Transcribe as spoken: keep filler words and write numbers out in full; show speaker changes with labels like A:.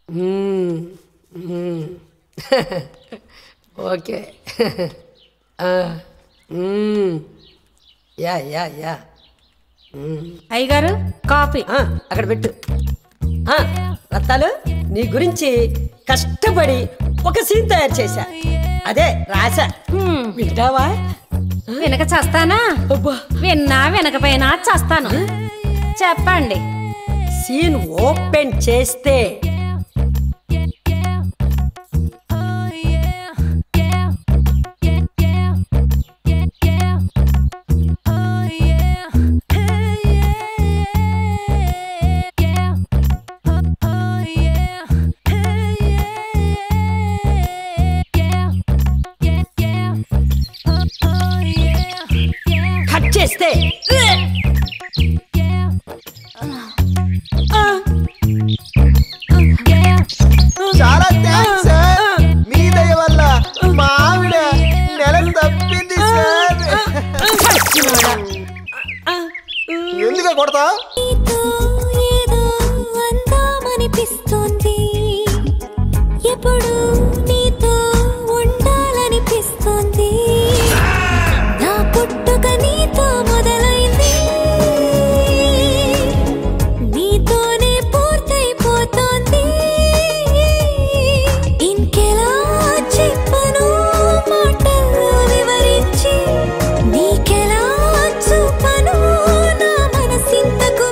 A: Okay yeah yeah yeah
B: అయ్యగారు coffee
A: అక్కడ పెట్టు. రత్తాలు, నీ గురించి కష్టపడి ఒక సీన్ తయారు చేశా, అదే రాశా. వింటావా?
B: వినక చస్తానా? విన్నా వినకపోయినా చస్తాను. చెప్పండి.
A: సీన్ ఓపెన్ చేస్తే కట్ చేస్తే
C: చాలా థ్యాంక్స్ సార్, మీ దయ వల్ల మా ఆవిడ నెల తప్పింది సార్. ఎందుకు కొడతా?
D: ఏదో అందామనిపిస్తోంది ఎప్పుడు